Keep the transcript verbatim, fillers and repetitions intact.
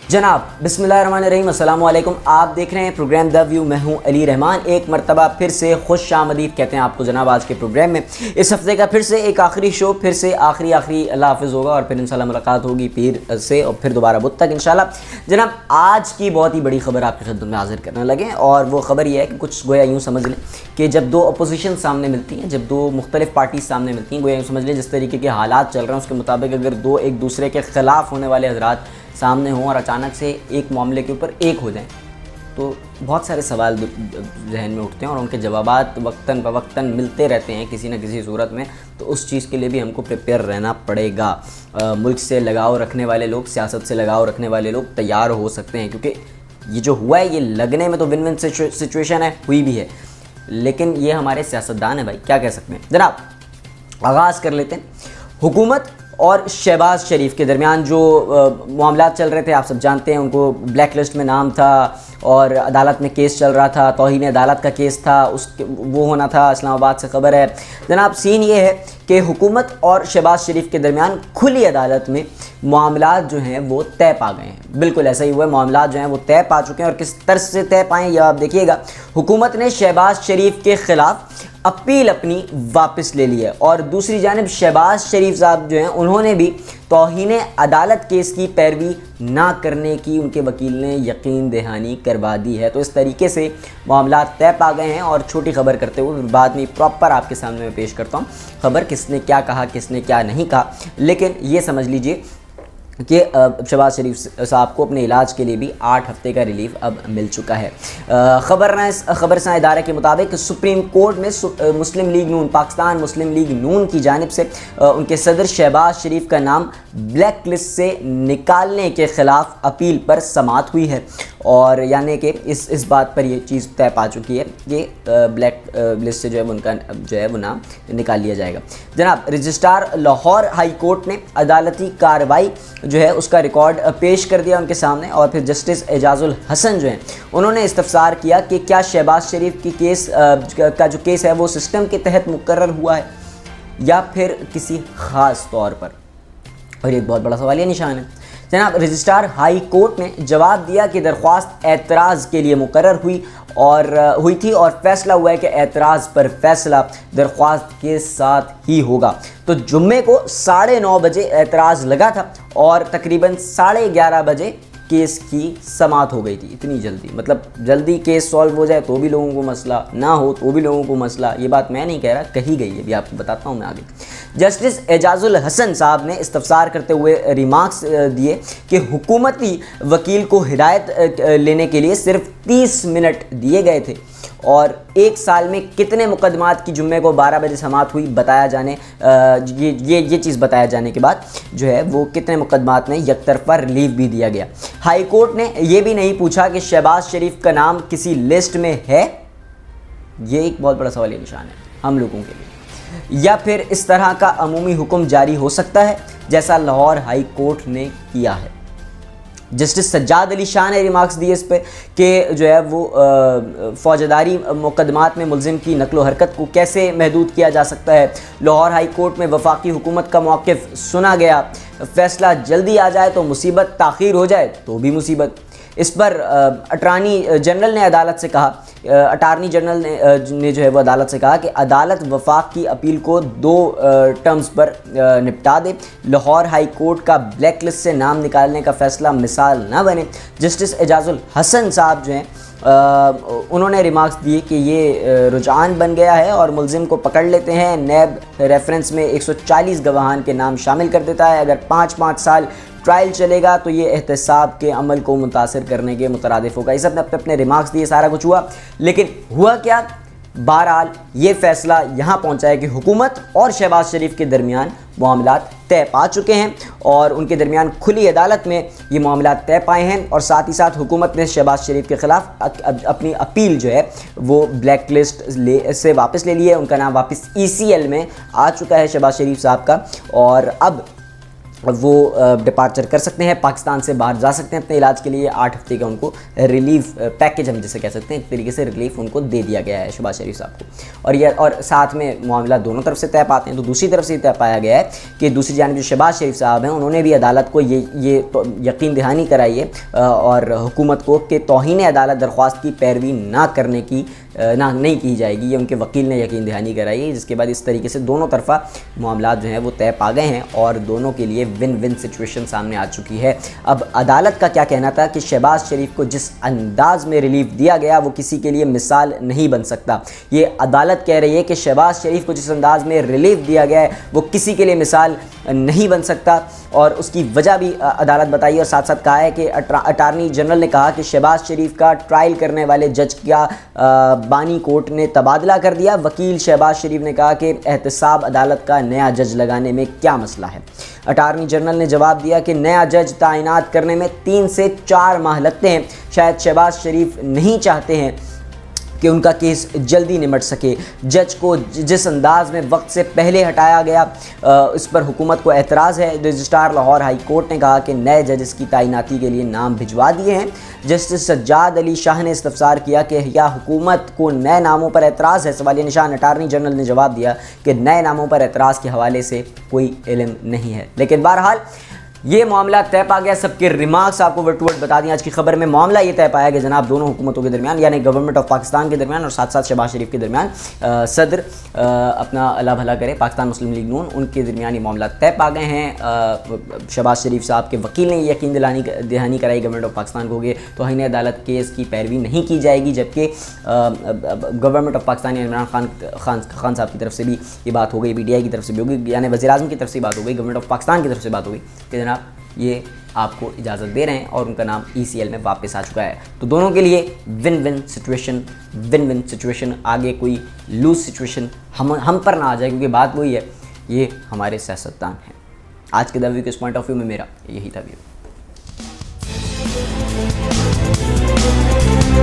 जनाब बिस्मिल्लाहिर्रहमानिर्रहीम, अस्सलाम वालेकुम। आप देख रहे हैं प्रोग्राम द व्यू। मैं हूं अली रहमान। एक मरतबा फिर से खुश आमदीद कहते हैं आपको जनाब आज के प्रोग्राम में। इस हफ्ते का फिर से एक आखिरी शो, फिर से आखिरी आखिरी अल्लाह हाफिज़ होगा और फिर इंशाल्लाह मुलाकात होगी पीर से और फिर दोबारा बुध तक इंशाल्लाह। जनाब आज की बहुत ही बड़ी खबर आपकी खिदमत में हाजिर करने लगे और वो खबर ये है कि कुछ गोया यूँ समझ लें कि जब दो अपोजिशन सामने मिलती हैं, जब दो मुख्तलिफ पार्टी सामने मिलती हैं, गोया यूँ समझ लें जिस तरीके के हालात चल रहे हैं उसके मुताबिक अगर दो एक दूसरे के ख़िलाफ़ होने वाले हजरात सामने हों और अचानक से एक मामले के ऊपर एक हो जाएं तो बहुत सारे सवाल जहन में उठते हैं और उनके जवाबात वक्तन बवक्तन मिलते रहते हैं किसी न किसी सूरत में। तो उस चीज़ के लिए भी हमको प्रिपेयर रहना पड़ेगा। आ, मुल्क से लगाव रखने वाले लोग, सियासत से लगाव रखने वाले लोग तैयार हो सकते हैं, क्योंकि ये जो हुआ है ये लगने में तो विन विन सिचुएशन है, हुई भी है, लेकिन ये हमारे सियासतदान हैं भाई, क्या कह सकते हैं। जनाब आगाज़ कर लेते हैं। हुकूमत और शहबाज शरीफ के दरमियान जो मामला चल रहे थे, आप सब जानते हैं, उनको ब्लैक लिस्ट में नाम था और अदालत में केस चल रहा था, तौहीन अदालत का केस था, उसके वो होना था, इस्लामाबाद से ख़बर है। जनाब सीन ये है कि हुकूमत और शहबाज शरीफ के दरमियान खुली अदालत में मामलात जो हैं वो तय पा गए हैं। बिल्कुल ऐसा ही हुआ है, मामलात जो हैं वो तय पा चुके हैं और किस तरह से तय पाएँ यह आप देखिएगा। हुकूमत ने शहबाज शरीफ के ख़िलाफ़ अपील अपनी वापस ले ली है और दूसरी जानिब शहबाज शरीफ साहब जो हैं उन्होंने भी तौहीन अदालत केस की पैरवी ना करने की उनके वकील ने यकीन दहानी करवा दी है। तो इस तरीके से मामला तय पा गए हैं और छोटी खबर करते हुए बाद में प्रॉपर आपके सामने मैं पेश करता हूँ खबर, किसने क्या कहा किसने क्या नहीं कहा। लेकिन ये समझ लीजिए कि शहबाज शरीफ साहब को अपने इलाज के लिए भी आठ हफ्ते का रिलीफ अब मिल चुका है। खबर खबर सा इदारे के मुताबिक सुप्रीम कोर्ट में मुस्लिम लीग नून, पाकिस्तान मुस्लिम लीग नून की जानिब से उनके सदर शहबाज शरीफ का नाम ब्लैक लिस्ट से निकालने के ख़िलाफ़ अपील पर समाअत हुई है और यानी कि इस इस बात पर ये चीज़ तय पा चुकी है कि ब्लैक लिस्ट से जो है उनका जो है वो नाम निकाल लिया जाएगा। जनाब रजिस्ट्रार लाहौर हाई कोर्ट ने अदालती कार्रवाई जो है उसका रिकॉर्ड पेश कर दिया उनके सामने और फिर जस्टिस इजाज़-उल-हसन जो हैं उन्होंने इस्तफसार किया कि क्या शहबाज शरीफ की केस का जो केस है वो सिस्टम के तहत मुकर्रर हुआ है या फिर किसी ख़ास तौर पर, और एक बहुत बड़ा सवाल ये निशान है। जनाब रजिस्ट्रार हाई कोर्ट ने जवाब दिया कि दरख्वास्त एतराज़ के लिए मुकर्रर हुई और हुई थी और फैसला हुआ है कि एतराज़ पर फैसला दरख्वास्त के साथ ही होगा। तो जुम्मे को साढ़े नौ बजे एतराज़ लगा था और तकरीबन साढ़े ग्यारह बजे केस की समाअत हो गई थी। इतनी जल्दी, मतलब जल्दी केस सॉल्व हो जाए तो भी लोगों को मसला, ना हो तो भी लोगों को मसला। ये बात मैं नहीं कह रहा, कही गई है, भी आपको बताता हूँ मैं आगे। जस्टिस इजाज़-उल-हसन साहब ने इस्तफसार करते हुए रिमार्क्स दिए कि हुकूमती वकील को हिदायत लेने के लिए सिर्फ तीस मिनट दिए गए थे और एक साल में कितने मुकदमात की जुम्मे को बारह बजे समाअत हुई बताया जाने ये ये ये चीज़ बताया जाने के बाद जो है वो कितने मुकदमात में यकतरफा रिलीफ भी दिया गया। हाई कोर्ट ने ये भी नहीं पूछा कि शहबाज शरीफ का नाम किसी लिस्ट में है, ये एक बहुत बड़ा सवाल निशान है हम लोगों के लिए, या फिर इस तरह का अमूमी हुक्म जारी हो सकता है जैसा लाहौर हाई कोर्ट ने किया है। जस्टिस सज्जाद अली शाह ने रिमार्क्स दिए इस पर कि जो है वो फौजदारी मुकदमात में मुलजिम की नकलो हरकत को कैसे महदूद किया जा सकता है। लाहौर हाई कोर्ट में वफाकी हुकूमत का मौक़िफ़ सुना गया, फैसला जल्दी आ जाए तो मुसीबत, ताख़ीर हो जाए तो भी मुसीबत। इस पर अटारनी जनरल ने अदालत से कहा अटारनी जनरल ने, ने जो है वो अदालत से कहा कि अदालत वफाक की अपील को दो टर्म्स पर निपटा दे। लाहौर हाई कोर्ट का ब्लैक लिस्ट से नाम निकालने का फ़ैसला मिसाल ना बने। जस्टिस इजाज़-उल-हसन साहब जो हैं उन्होंने रिमार्क्स दिए कि ये रुझान बन गया है और मुलजिम को पकड़ लेते हैं। नैब रेफरेंस में एक सौ चालीस गवाहान के नाम शामिल कर देता है। अगर पाँच पाँच साल ट्रायल चलेगा तो ये एहतसाब के अमल को मुतासिर करने के मुतरादिफ होगा। ये सब ने अपने अपने रिमार्क्स दिए, सारा कुछ हुआ, लेकिन हुआ क्या? बहरहाल ये फ़ैसला यहाँ पहुँचा है कि हुकूमत और शहबाज शरीफ के दरमियान मामलात तय पा चुके हैं और उनके दरमियान खुली अदालत में ये मामलात तय पाए हैं और साथ ही साथ हुकूमत ने शहबाज शरीफ के ख़िलाफ़ अपनी अपील जो है वो ब्लैक लिस्ट ले से वापस ले ली है। उनका नाम वापस ई सी एल में आ चुका है शहबाज शरीफ साहब का और अब वो डिपार्चर कर सकते हैं, पाकिस्तान से बाहर जा सकते हैं अपने इलाज के लिए। आठ हफ्ते का उनको रिलीफ पैकेज हम जिसे कह सकते हैं, एक तरीके से रिलीफ उनको दे दिया गया है शहबाज शरीफ साहब को। और यह और साथ में मामला दोनों तरफ से तय पाते हैं। तो दूसरी तरफ से तय पाया गया है कि दूसरी जानिब जो शहबाज शरीफ साहब हैं उन्होंने भी अदालत को ये ये तो यकीन दहानी कराई है और हुकूमत को कि तौहीन अदालत दरख्वास्त की पैरवी ना करने की ना नहीं की जाएगी। ये उनके वकील ने यकीन दहानी कराई है, जिसके बाद इस तरीके से दोनों तरफा मामला जो हैं वो तय पा गए हैं और दोनों के लिए विन विन सिचुएशन सामने आ चुकी है। अब अदालत का क्या कहना था कि शहबाज शरीफ को जिस अंदाज में रिलीफ दिया गया वो किसी के लिए मिसाल नहीं बन सकता। ये अदालत कह रही है कि शहबाज शरीफ को जिस अंदाज में रिलीफ दिया गया है वो किसी के लिए मिसाल नहीं बन सकता और उसकी वजह भी अदालत बताई और साथ साथ कहा है कि अटार्नी जनरल ने कहा कि शहबाज शरीफ का ट्रायल करने वाले जज का बानी कोर्ट ने तबादला कर दिया। वकील शहबाज शरीफ ने कहा कि एहतसाब अदालत का नया जज लगाने में क्या मसला है। अटार्नी जनरल ने जवाब दिया कि नया जज तैनात करने में तीन से चार माह लगते हैं। शायद शहबाज शरीफ नहीं चाहते हैं कि उनका केस जल्दी निमट सके। जज को जिस अंदाज में वक्त से पहले हटाया गया इस पर हुकूमत को एतराज़ है। रजिस्ट्रार लाहौर हाई कोर्ट ने कहा कि नए जजेस की तैनाती के लिए नाम भिजवा दिए हैं। जस्टिस सज्जाद अली शाह ने इस्तफसार किया कि या हुकूमत को नए नामों पर एतराज़ है। सवालिया निशान। अटार्नी जनरल ने जवाब दिया कि नए नामों पर एतराज़ के हवाले से कोई इल्म नहीं है। लेकिन बहरहाल ये मामला तय पा गया। सबके रिमार्क्स आपको वर्ड टू वर्ड बता दिए। आज की खबर में मामला ये तय पाया कि जनाब दोनों हुकूमतों के दरमियान यानी गवर्नमेंट ऑफ पाकिस्तान के दरमियान और साथ साथ शहबाज शरीफ के दरमियान सदर आ, अपना अल्लाह भला करे पाकिस्तान मुस्लिम लीग नून उनके दरमियान ये मामला तय पा गए हैं। शहबाज शरीफ साहब के वकील ने यकीन दिलानी दहानी कराई गवर्नमेंट ऑफ पाकिस्तान को कि तौहीन अदालत केस की पैरवी नहीं की जाएगी, जबकि गवर्नमेंट ऑफ पाकिस्तान इमरान खान खान खान साहब की तरफ से भी ये बात हो गई, पी टी आई की तरफ से भी होगी, यानी वज़ीर आज़म की तरफ से बात हो गई, गवर्नमेंट ऑफ पाकिस्तान की तरफ से बात हो गई कि जनाब ये आपको इजाज़त दे रहे हैं और उनका नाम ई सी एल में वापस आ चुका है। तो दोनों के लिए win win situation win win situation आगे कोई लूज सिचुएशन हम हम पर ना आ जाए, क्योंकि बात वही है, ये हमारे सियासतदान हैं। आज के द व्यू के इस पॉइंट ऑफ व्यू में मेरा यही था व्यू।